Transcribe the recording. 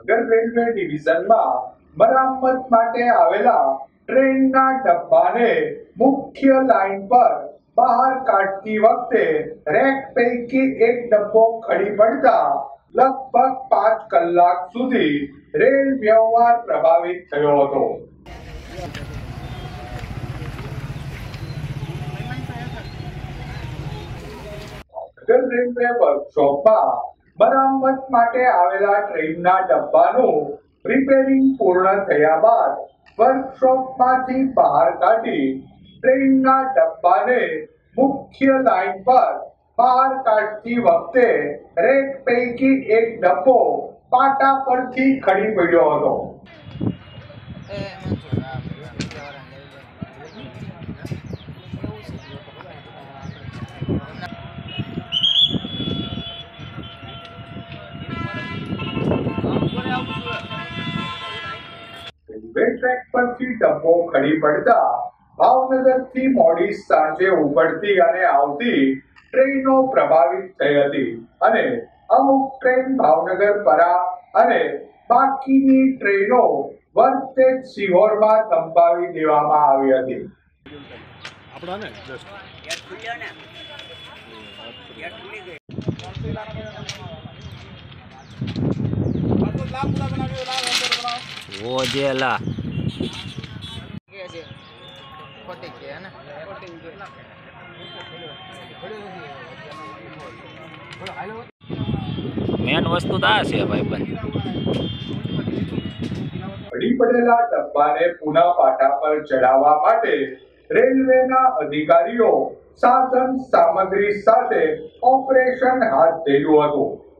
Bhavnagar railway ડિવિઝનમાં મરામત માટે આવેલા ટ્રેનના ડબ્બાને મુખ્ય લાઇન પર બહાર કાઢતી વખતે રેક પૈકી એક ડબ્બો ખડી પડતા લગભગ 5 કલાક સુધી રેલ વ્યવહાર પ્રભાવિત થયો હતો. રેલવે વર્કશોપમાં મરામત માટે આવેલા ટ્રેનના ડબ્બાનું રિપેરિંગ પૂર્ણ થયા બાદ વર્કશોપમાંથી બહાર કાઢી ટ્રેનના ડબ્બાને મુખ્ય લાઇન પર બહાર કાઢતી વખતે રેક પૈકી એક ડબ્બો પાટા પરથી ખડી પડ્યો હતો. રેલવે ટ્રેક પરથી ડબ્બો ખડી પડતા ભાવનગરથી મોડી સાંજે ઉપડતી અને આવતી ટ્રેનો પ્રભાવિત થઈ હતી અને અમુક ટ્રેન ભાવનગર પરા અને બાકીની ટ્રેનો વર્તેજ સિહોરમાં થંભાવી દેવામાં આવી હતી. वो जेला मेन वस्तु तो आ છે ભાઈ ભાઈ. ખડી પડેલા ડબ્બાને પુનઃ પાટા પર ચડાવવા માટે રેલવેના અધિકારીઓ સાધન સામગ્રી સાથે ઓપરેશન હાથ ધર્યું હતું.